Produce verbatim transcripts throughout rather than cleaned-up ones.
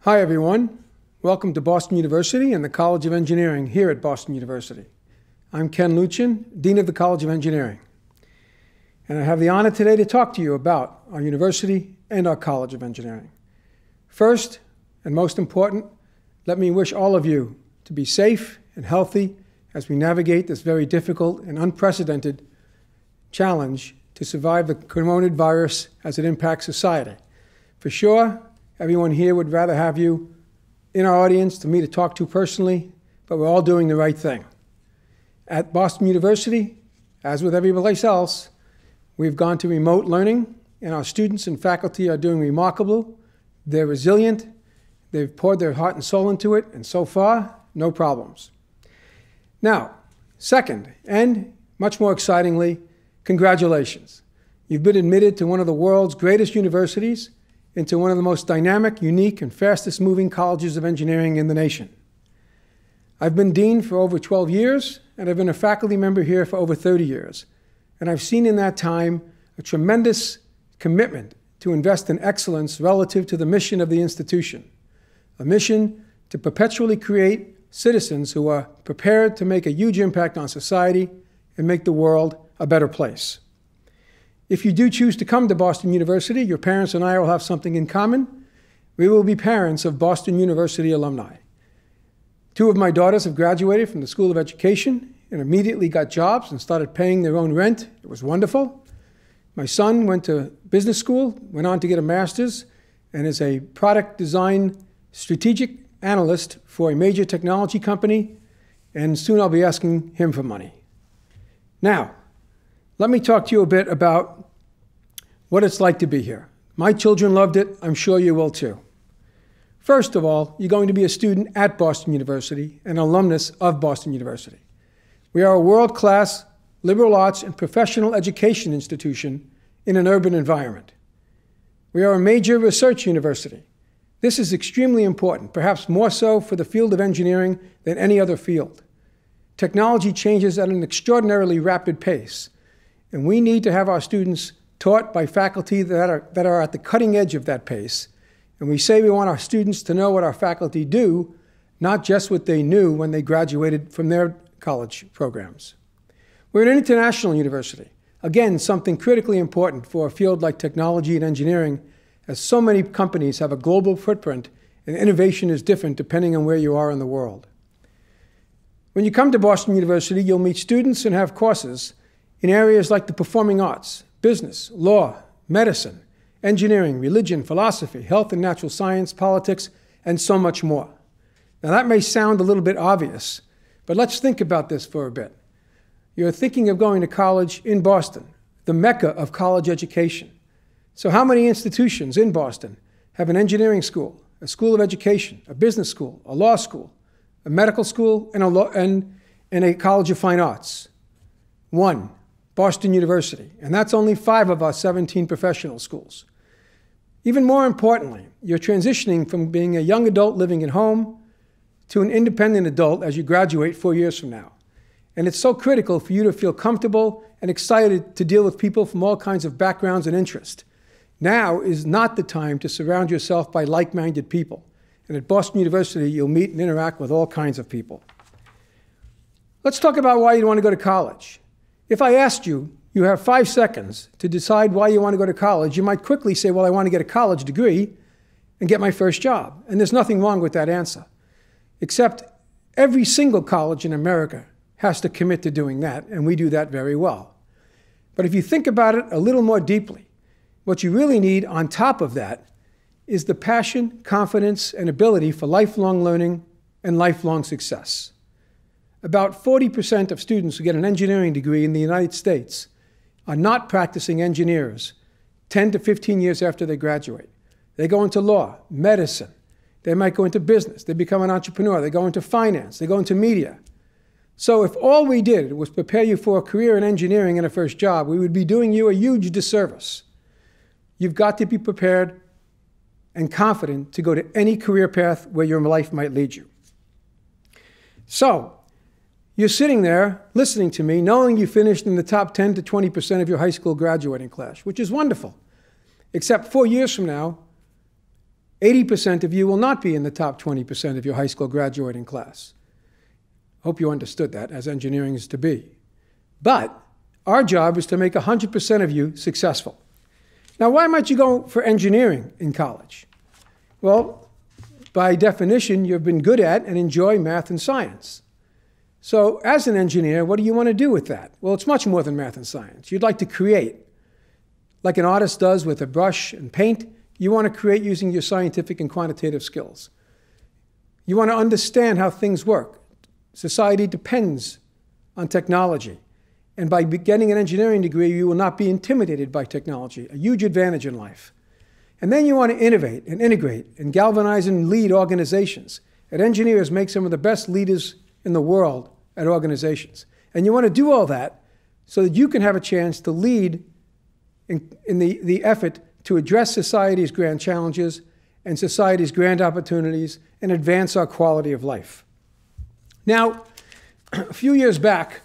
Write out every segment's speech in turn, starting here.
Hi everyone, welcome to Boston University and the College of Engineering here at Boston University. I'm Ken Lutchen, Dean of the College of Engineering, and I have the honor today to talk to you about our university and our College of Engineering. First, and most important, let me wish all of you to be safe and healthy as we navigate this very difficult and unprecedented challenge to survive the coronavirus as it impacts society. For sure, everyone here would rather have you in our audience to me to talk to personally, but we're all doing the right thing. At Boston University, as with every place else, we've gone to remote learning, and our students and faculty are doing remarkable. They're resilient. They've poured their heart and soul into it, and so far, no problems. Now, second, and much more excitingly, congratulations. You've been admitted to one of the world's greatest universities, into one of the most dynamic, unique, and fastest-moving colleges of engineering in the nation. I've been dean for over twelve years, and I've been a faculty member here for over thirty years. And I've seen in that time a tremendous commitment to invest in excellence relative to the mission of the institution, a mission to perpetually create citizens who are prepared to make a huge impact on society and make the world a better place. If you do choose to come to Boston University, your parents and I will have something in common. We will be parents of Boston University alumni. Two of my daughters have graduated from the School of Education and immediately got jobs and started paying their own rent. It was wonderful. My son went to business school, went on to get a master's, and is a product design strategic analyst for a major technology company, and soon I'll be asking him for money. Now, let me talk to you a bit about what it's like to be here. My children loved it. I'm sure you will too. First of all, you're going to be a student at Boston University, an alumnus of Boston University. We are a world-class liberal arts and professional education institution in an urban environment. We are a major research university. This is extremely important, perhaps more so for the field of engineering than any other field. Technology changes at an extraordinarily rapid pace, and we need to have our students taught by faculty that are, that are at the cutting edge of that pace. And we say we want our students to know what our faculty do, not just what they knew when they graduated from their college programs. We're an international university. Again, something critically important for a field like technology and engineering, as so many companies have a global footprint and innovation is different depending on where you are in the world. When you come to Boston University, you'll meet students and have courses in areas like the performing arts, business, law, medicine, engineering, religion, philosophy, health and natural science, politics, and so much more. Now that may sound a little bit obvious, but let's think about this for a bit. You're thinking of going to college in Boston, the mecca of college education. So how many institutions in Boston have an engineering school, a school of education, a business school, a law school, a medical school, and a, law, and, and a college of fine arts? One. Boston University, and that's only five of our seventeen professional schools. Even more importantly, you're transitioning from being a young adult living at home to an independent adult as you graduate four years from now. And it's so critical for you to feel comfortable and excited to deal with people from all kinds of backgrounds and interests. Now is not the time to surround yourself by like-minded people. And at Boston University, you'll meet and interact with all kinds of people. Let's talk about why you want to go to college. If I asked you, you have five seconds to decide why you want to go to college, you might quickly say, well, I want to get a college degree and get my first job. And there's nothing wrong with that answer, except every single college in America has to commit to doing that, and we do that very well. But if you think about it a little more deeply, what you really need on top of that is the passion, confidence, and ability for lifelong learning and lifelong success. About forty percent of students who get an engineering degree in the United States are not practicing engineers ten to fifteen years after they graduate. They go into law, medicine. They might go into business. They become an entrepreneur. They go into finance. They go into media. So if all we did was prepare you for a career in engineering and a first job, we would be doing you a huge disservice. You've got to be prepared and confident to go to any career path where your life might lead you. So, you're sitting there listening to me, knowing you finished in the top ten to twenty percent of your high school graduating class, which is wonderful. Except four years from now, eighty percent of you will not be in the top twenty percent of your high school graduating class. Hope you understood that, as engineering is to be. But our job is to make one hundred percent of you successful. Now, why might you go for engineering in college? Well, by definition, you've been good at and enjoy math and science. So as an engineer, what do you want to do with that? Well, it's much more than math and science. You'd like to create. Like an artist does with a brush and paint, you want to create using your scientific and quantitative skills. You want to understand how things work. Society depends on technology. And by getting an engineering degree, you will not be intimidated by technology, a huge advantage in life. And then you want to innovate and integrate and galvanize and lead organizations. And engineers make some of the best leaders in the world at organizations. And you want to do all that so that you can have a chance to lead in, in the, the effort to address society's grand challenges and society's grand opportunities and advance our quality of life. Now, a few years back,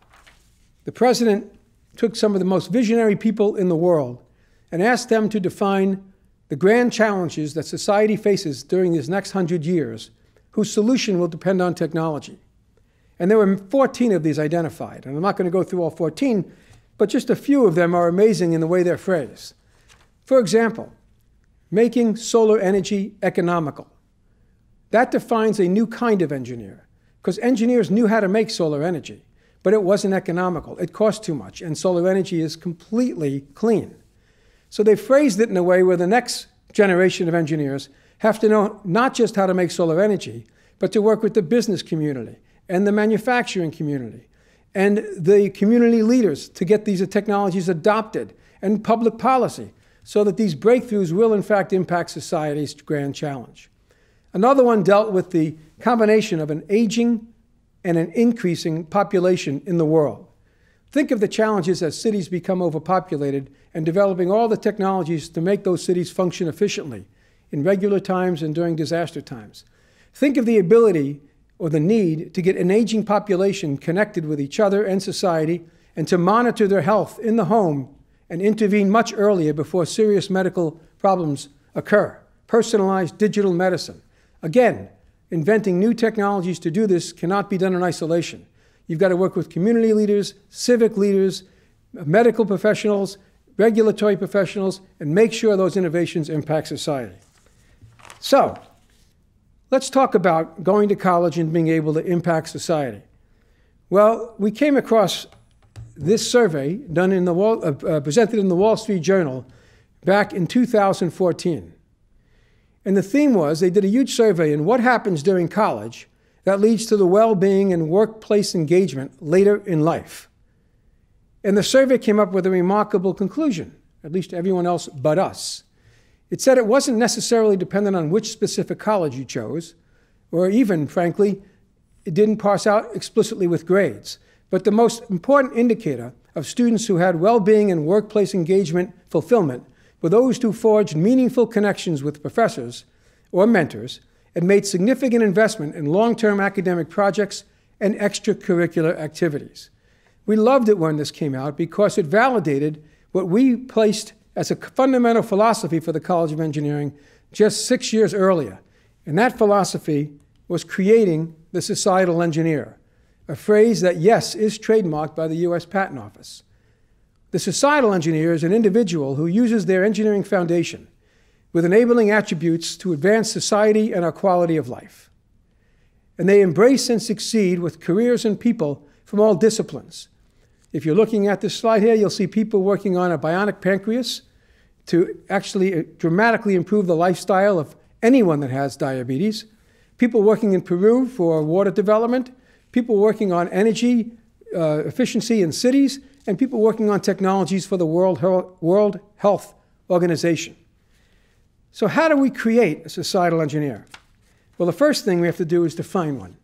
the president took some of the most visionary people in the world and asked them to define the grand challenges that society faces during these next hundred years, whose solution will depend on technology. And there were fourteen of these identified. And I'm not going to go through all fourteen, but just a few of them are amazing in the way they're phrased. For example, making solar energy economical. That defines a new kind of engineer, because engineers knew how to make solar energy, but it wasn't economical. It cost too much, and solar energy is completely clean. So they phrased it in a way where the next generation of engineers have to know not just how to make solar energy, but to work with the business community and the manufacturing community and the community leaders to get these technologies adopted, and public policy, so that these breakthroughs will in fact impact society's grand challenge. Another one dealt with the combination of an aging and an increasing population in the world. Think of the challenges as cities become overpopulated and developing all the technologies to make those cities function efficiently in regular times and during disaster times. Think of the ability or the need to get an aging population connected with each other and society and to monitor their health in the home and intervene much earlier before serious medical problems occur. Personalized digital medicine. Again, inventing new technologies to do this cannot be done in isolation. You've got to work with community leaders, civic leaders, medical professionals, regulatory professionals, and make sure those innovations impact society. So, let's talk about going to college and being able to impact society. Well, we came across this survey done in the Wall, uh, uh, presented in the Wall Street Journal back in two thousand fourteen. And the theme was, they did a huge survey in what happens during college that leads to the well-being and workplace engagement later in life. And the survey came up with a remarkable conclusion, at least to everyone else but us. It said it wasn't necessarily dependent on which specific college you chose, or even, frankly, it didn't parse out explicitly with grades. But the most important indicator of students who had well-being and workplace engagement fulfillment were those who forged meaningful connections with professors or mentors and made significant investment in long-term academic projects and extracurricular activities. We loved it when this came out because it validated what we placed as a fundamental philosophy for the College of Engineering just six years earlier. And that philosophy was creating the societal engineer, a phrase that, yes, is trademarked by the U S Patent Office. The societal engineer is an individual who uses their engineering foundation with enabling attributes to advance society and our quality of life. And they embrace and succeed with careers and people from all disciplines. If you're looking at this slide here, you'll see people working on a bionic pancreas to actually dramatically improve the lifestyle of anyone that has diabetes, people working in Peru for water development, people working on energy uh, efficiency in cities, and people working on technologies for the World, World Health Organization. So how do we create a societal engineer? Well, the first thing we have to do is define one.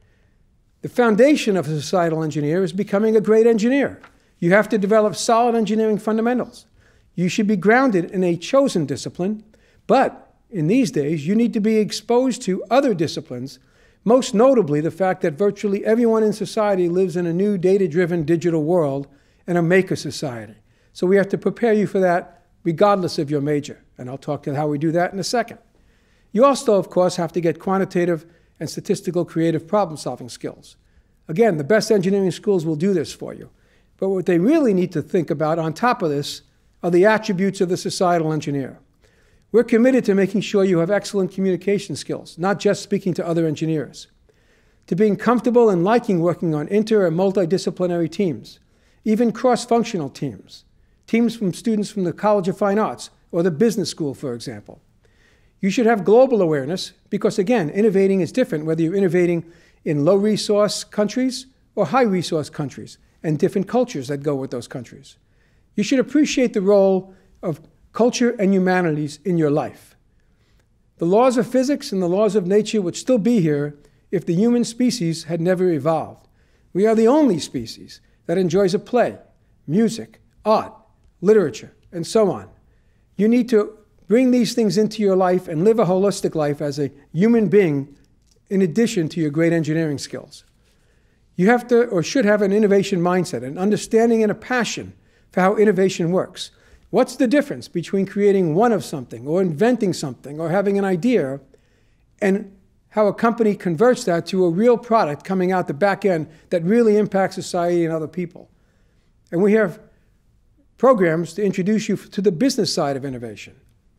The foundation of a societal engineer is becoming a great engineer. You have to develop solid engineering fundamentals. You should be grounded in a chosen discipline, but in these days, you need to be exposed to other disciplines, most notably the fact that virtually everyone in society lives in a new data-driven digital world and a maker society. So we have to prepare you for that regardless of your major. And I'll talk to how we do that in a second. You also, of course, have to get quantitative and statistical creative problem-solving skills. Again, the best engineering schools will do this for you. But what they really need to think about on top of this are the attributes of the societal engineer. We're committed to making sure you have excellent communication skills, not just speaking to other engineers, to being comfortable and liking working on inter- and multidisciplinary teams, even cross-functional teams, teams from students from the College of Fine Arts or the business school, for example. You should have global awareness because, again, innovating is different whether you're innovating in low-resource countries or high-resource countries and different cultures that go with those countries. You should appreciate the role of culture and humanities in your life. The laws of physics and the laws of nature would still be here if the human species had never evolved. We are the only species that enjoys a play, music, art, literature, and so on. You need to bring these things into your life and live a holistic life as a human being in addition to your great engineering skills. You have to or should have an innovation mindset, an understanding and a passion for how innovation works. What's the difference between creating one of something or inventing something or having an idea and how a company converts that to a real product coming out the back end that really impacts society and other people? And we have programs to introduce you to the business side of innovation.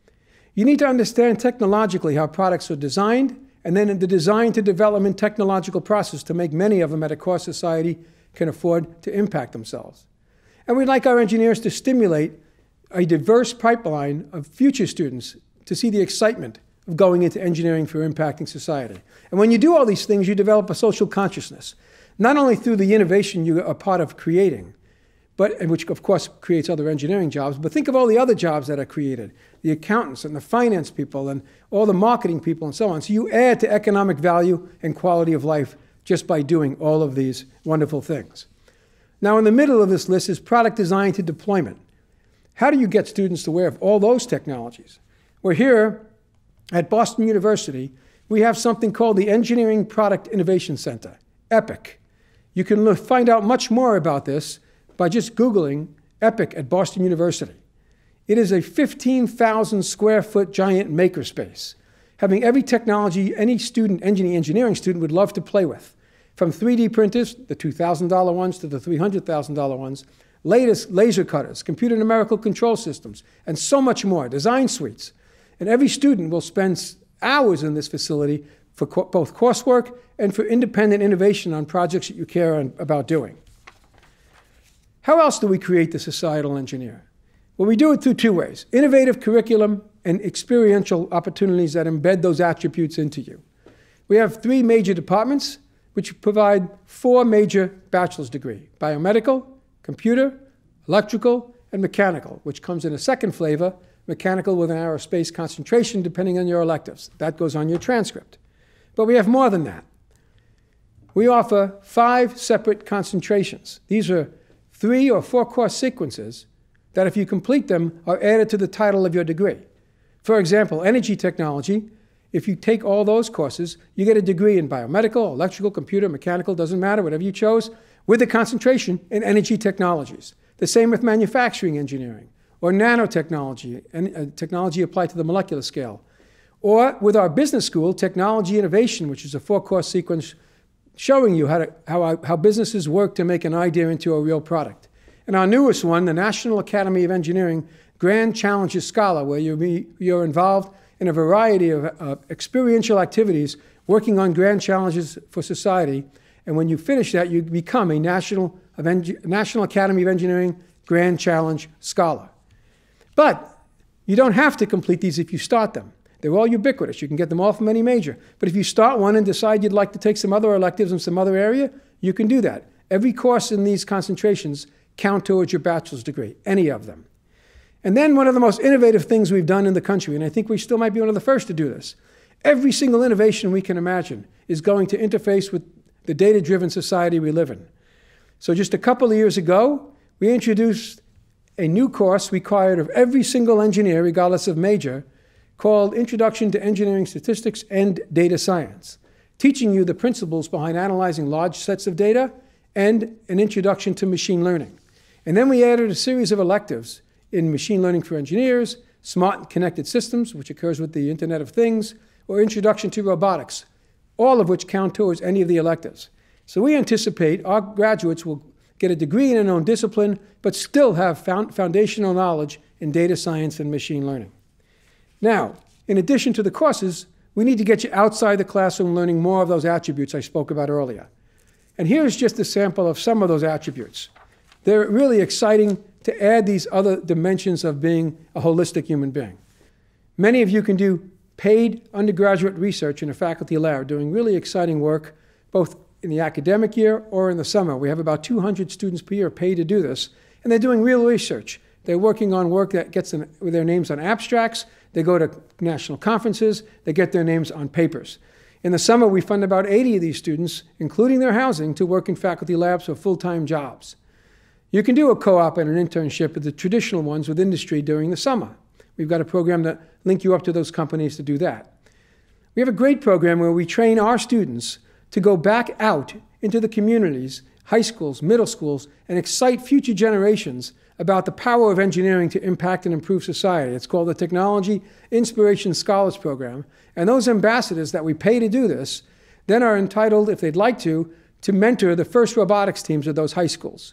You need to understand technologically how products are designed and then in the design to development technological process to make many of them at a cost society can afford to impact themselves. And we'd like our engineers to stimulate a diverse pipeline of future students to see the excitement of going into engineering for impacting society. And when you do all these things, you develop a social consciousness, not only through the innovation you are part of creating, but, and which of course creates other engineering jobs, but think of all the other jobs that are created, the accountants and the finance people and all the marketing people and so on. So you add to economic value and quality of life just by doing all of these wonderful things. Now in the middle of this list is product design to deployment. How do you get students aware of all those technologies? Well, here at Boston University, we have something called the Engineering Product Innovation Center, EPIC. You can look, find out much more about this by just Googling EPIC at Boston University. It is a fifteen thousand square foot giant makerspace, having every technology any student, engineering student would love to play with, from three D printers, the two thousand dollar ones to the three hundred thousand dollar ones, latest laser cutters, computer numerical control systems, and so much more, design suites. And every student will spend hours in this facility for co- both coursework and for independent innovation on projects that you care on, about doing. How else do we create the societal engineer? Well, we do it through two ways: innovative curriculum and experiential opportunities that embed those attributes into you. We have three major departments which provide four major bachelor's degrees: biomedical, computer, electrical, and mechanical, which comes in a second flavor, mechanical with an aerospace concentration, depending on your electives. That goes on your transcript. But we have more than that. We offer five separate concentrations. These are three or four course sequences that, if you complete them, are added to the title of your degree. For example, energy technology, if you take all those courses, you get a degree in biomedical, electrical, computer, mechanical, doesn't matter, whatever you chose, with a concentration in energy technologies. The same with manufacturing engineering, or nanotechnology, and uh, technology applied to the molecular scale. Or with our business school, technology innovation, which is a four-course sequence showing you how, to, how, how businesses work to make an idea into a real product. And our newest one, the National Academy of Engineering Grand Challenges Scholar, where you're, be, you're involved in a variety of uh, experiential activities working on grand challenges for society. And when you finish that, you become a National, of Eng- National Academy of Engineering Grand Challenge Scholar. But you don't have to complete these if you start them. They're all ubiquitous. You can get them all from any major. But if you start one and decide you'd like to take some other electives in some other area, you can do that. Every course in these concentrations count towards your bachelor's degree, any of them. And then one of the most innovative things we've done in the country, and I think we still might be one of the first to do this, every single innovation we can imagine is going to interface with the data-driven society we live in. So just a couple of years ago, we introduced a new course required of every single engineer, regardless of major, called Introduction to Engineering Statistics and Data Science, teaching you the principles behind analyzing large sets of data and an introduction to machine learning. And then we added a series of electives in machine learning for engineers, smart and connected systems, which occurs with the Internet of Things, or Introduction to Robotics, all of which count towards any of the electives. So we anticipate our graduates will get a degree in an own discipline, but still have foundational knowledge in data science and machine learning. Now, in addition to the courses, we need to get you outside the classroom learning more of those attributes I spoke about earlier. And here's just a sample of some of those attributes. They're really exciting to add these other dimensions of being a holistic human being. Many of you can do paid undergraduate research in a faculty lab, doing really exciting work, both in the academic year or in the summer. We have about two hundred students per year paid to do this, and they're doing real research. They're working on work that gets them, with their names on abstracts. They go to national conferences. They get their names on papers. In the summer, we fund about eighty of these students, including their housing, to work in faculty labs for full-time jobs. You can do a co-op and an internship with the traditional ones with industry during the summer. We've got a program that link you up to those companies to do that. We have a great program where we train our students to go back out into the communities, high schools, middle schools, and excite future generations about the power of engineering to impact and improve society. It's called the Technology Inspiration Scholars Program. And those ambassadors that we pay to do this then are entitled, if they'd like to, to mentor the first robotics teams of those high schools.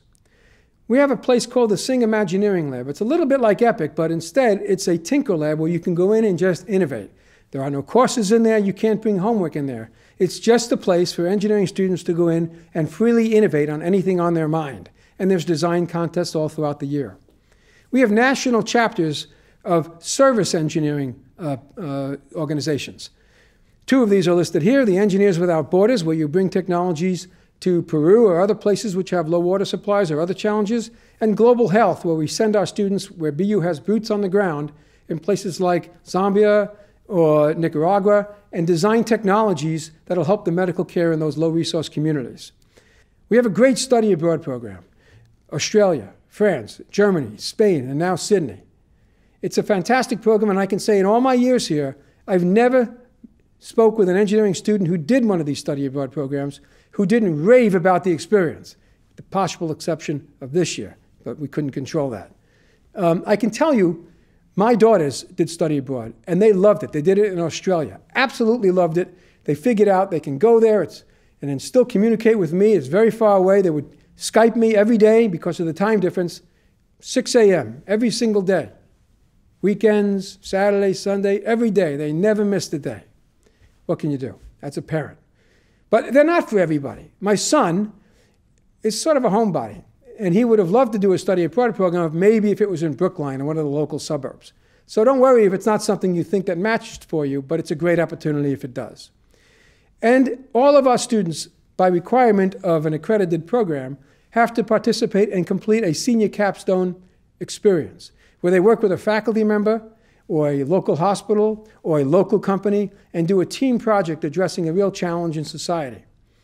We have a place called the Sing Imagineering Lab. It's a little bit like EPIC, but instead it's a Tinker Lab where you can go in and just innovate. There are no courses in there. You can't bring homework in there. It's just a place for engineering students to go in and freely innovate on anything on their mind. And there's design contests all throughout the year. We have national chapters of service engineering uh, uh, organizations. Two of these are listed here: the Engineers Without Borders, where you bring technologies to Peru or other places which have low water supplies or other challenges, and Global Health, where we send our students, where B U has boots on the ground in places like Zambia or Nicaragua, and design technologies that will help the medical care in those low-resource communities. We have a great study abroad program. Australia, France, Germany, Spain, and now Sydney. It's a fantastic program, and I can say in all my years here, I've never spoke with an engineering student who did one of these study abroad programs who didn't rave about the experience, with the possible exception of this year, but we couldn't control that. Um, I can tell you, my daughters did study abroad, and they loved it. They did it in Australia. Absolutely loved it. They figured out they can go there it's, and then still communicate with me. It's very far away. They would Skype me every day because of the time difference, six A M every single day. Weekends, Saturday, Sunday, every day. They never missed a day. What can you do? That's a parent. But they're not for everybody. My son is sort of a homebody. And he would have loved to do a study abroad program, maybe if it was in Brookline or one of the local suburbs. So don't worry if it's not something you think that matches for you, but it's a great opportunity if it does. And all of our students, by requirement of an accredited program, have to participate and complete a senior capstone experience, where they work with a faculty member or a local hospital or a local company and do a team project addressing a real challenge in society.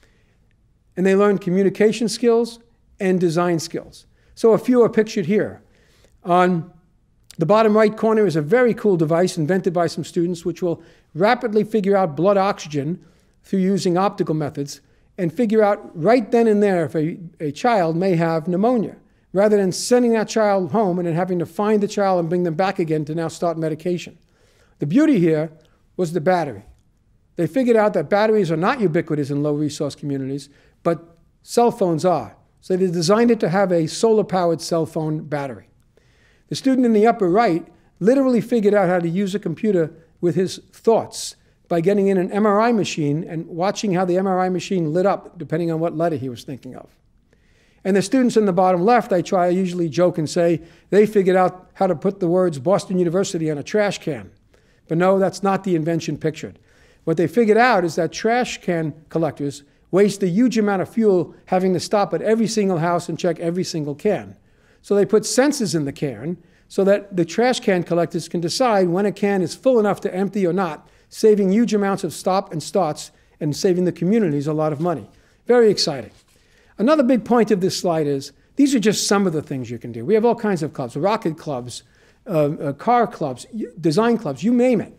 And they learn communication skills and design skills. So a few are pictured here. On the bottom right corner is a very cool device invented by some students which will rapidly figure out blood oxygen through using optical methods and figure out right then and there if a, a child may have pneumonia, rather than sending that child home and then having to find the child and bring them back again to now start medication. The beauty here was the battery. They figured out that batteries are not ubiquitous in low-resource communities, but cell phones are. So they designed it to have a solar-powered cell phone battery. The student in the upper right literally figured out how to use a computer with his thoughts by getting in an M R I machine and watching how the M R I machine lit up, depending on what letter he was thinking of. And the students in the bottom left, I try, I usually joke and say, they figured out how to put the words Boston University on a trash can. But no, that's not the invention pictured. What they figured out is that trash can collectors waste a huge amount of fuel having to stop at every single house and check every single can. So they put sensors in the can so that the trash can collectors can decide when a can is full enough to empty or not, saving huge amounts of stop and starts and saving the communities a lot of money. Very exciting. Another big point of this slide is these are just some of the things you can do. We have all kinds of clubs, rocket clubs, uh, uh, car clubs, design clubs, you name it.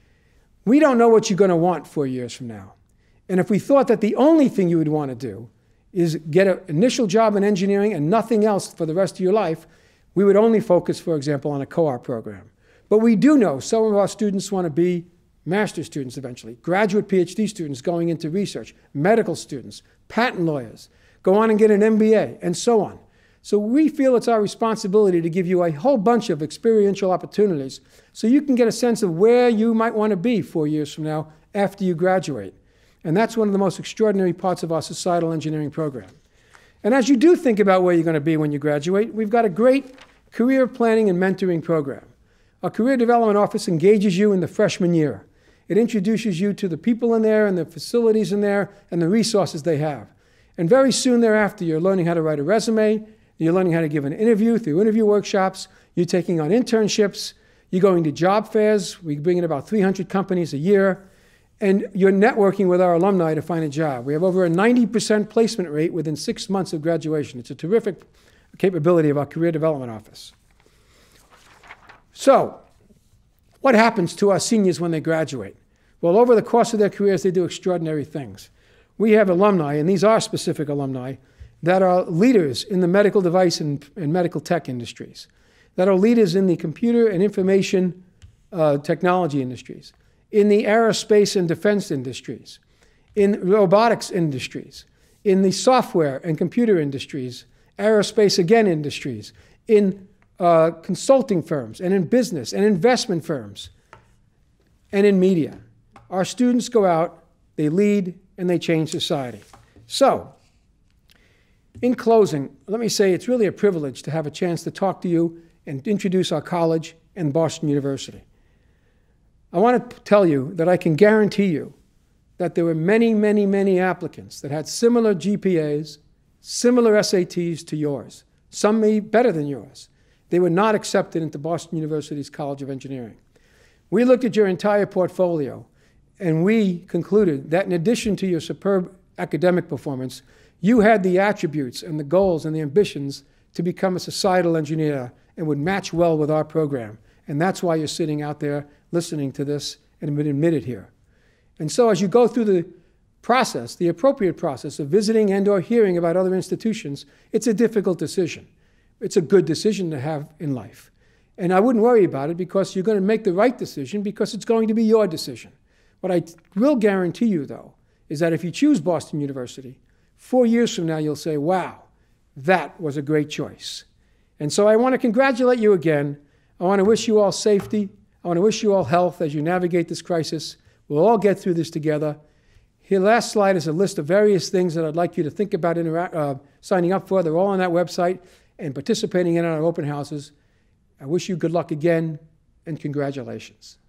We don't know what you're going to want four years from now. And if we thought that the only thing you would want to do is get an initial job in engineering and nothing else for the rest of your life, we would only focus, for example, on a co-op program. But we do know some of our students want to be master's students eventually, graduate PhD students going into research, medical students, patent lawyers, go on and get an M B A, and so on. So we feel it's our responsibility to give you a whole bunch of experiential opportunities so you can get a sense of where you might want to be four years from now after you graduate. And that's one of the most extraordinary parts of our societal engineering program. And as you do think about where you're going to be when you graduate, we've got a great career planning and mentoring program. Our Career Development Office engages you in the freshman year. It introduces you to the people in there and the facilities in there and the resources they have. And very soon thereafter, you're learning how to write a resume, you're learning how to give an interview through interview workshops, you're taking on internships, you're going to job fairs, we bring in about three hundred companies a year, and you're networking with our alumni to find a job. We have over a ninety percent placement rate within six months of graduation. It's a terrific capability of our Career Development Office. So, what happens to our seniors when they graduate? Well, over the course of their careers, they do extraordinary things. We have alumni, and these are specific alumni, that are leaders in the medical device and, and medical tech industries, that are leaders in the computer and information uh, technology industries, in the aerospace and defense industries, in robotics industries, in the software and computer industries, aerospace again industries, in uh, consulting firms, and in business and investment firms, and in media. Our students go out, they lead, and they change society. So, in closing, let me say it's really a privilege to have a chance to talk to you and introduce our college and Boston University. I want to tell you that I can guarantee you that there were many, many, many applicants that had similar G P As, similar S A Ts to yours, some may be better than yours. They were not accepted into Boston University's College of Engineering. We looked at your entire portfolio, and we concluded that in addition to your superb academic performance, you had the attributes and the goals and the ambitions to become a societal engineer and would match well with our program. And that's why you're sitting out there listening to this and been admitted here. And so as you go through the process, the appropriate process of visiting and or hearing about other institutions, it's a difficult decision. It's a good decision to have in life. And I wouldn't worry about it because you're going to make the right decision because it's going to be your decision. What I will guarantee you, though, is that if you choose Boston University, four years from now, you'll say, wow, that was a great choice. And so I want to congratulate you again. I want to wish you all safety. I want to wish you all health as you navigate this crisis. We'll all get through this together. Here, last slide is a list of various things that I'd like you to think about uh, signing up for. They're all on that website and participating in our open houses. I wish you good luck again and congratulations.